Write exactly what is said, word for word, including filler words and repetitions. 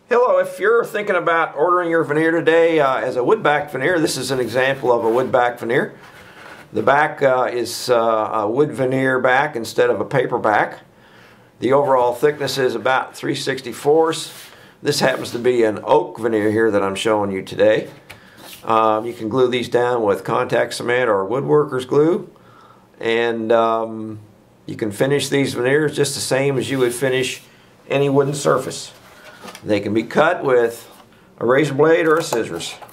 Hello, if you're thinking about ordering your veneer today uh, as a wood back veneer, this is an example of a wood back veneer. The back uh, is uh, a wood veneer back instead of a paper back. The overall thickness is about three sixty-fourths. This happens to be an oak veneer here that I'm showing you today. Um, you can glue these down with contact cement or woodworker's glue, and um, you can finish these veneers just the same as you would finish any wooden surface. They can be cut with a razor blade or a scissors.